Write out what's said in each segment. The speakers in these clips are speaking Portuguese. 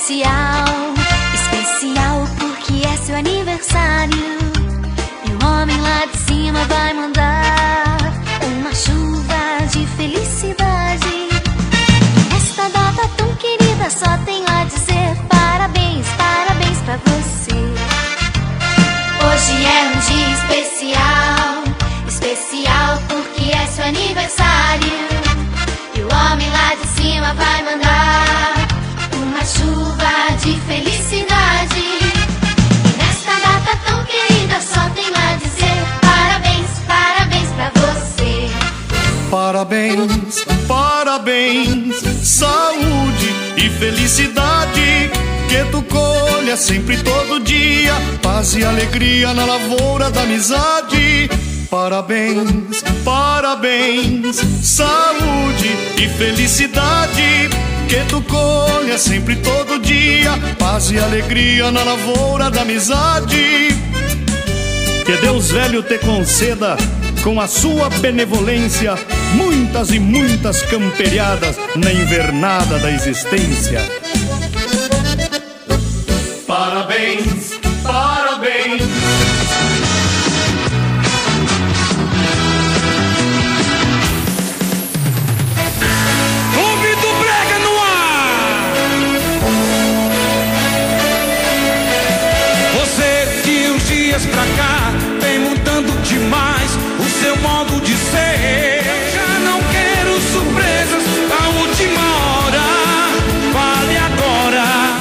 especial, especial porque é seu aniversário. E o homem lá de cima vai mandar uma chuva de felicidade. Nesta data tão querida só tenho a dizer parabéns, parabéns pra você. Hoje é um dia especial, especial porque é seu aniversário. E o homem lá de cima vai mandar uma chuva de felicidade. E nesta data tão querida só tenho a dizer parabéns, parabéns pra você. Parabéns, parabéns, saúde e felicidade, que tu colha sempre todo dia, paz e alegria na lavoura da amizade. Parabéns, parabéns, saúde e felicidade, que tu colha sempre todo dia, paz e alegria na lavoura da amizade. Que Deus velho te conceda, com a sua benevolência, muitas e muitas camperiadas na invernada da existência. Parabéns, parabéns. Clube do Brega no ar. Você que uns dias pra cá vem mudando demais o seu modo de ser. Já não quero surpresas à última hora. Fale agora.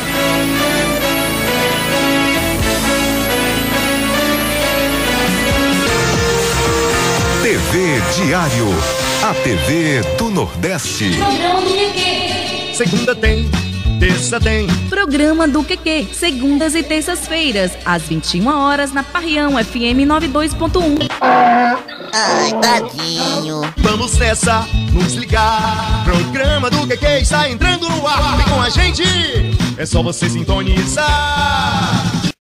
TV Diário, a TV do Nordeste. Programa do QQ. Segunda tem, terça tem. Programa do QQ, segundas e terças-feiras, às 21 horas na Parrião FM 92.1. Ai, tadinho. Vamos nessa, nos ligar. Programa do QQ está entrando no ar. Vem com a gente, é só você sintonizar.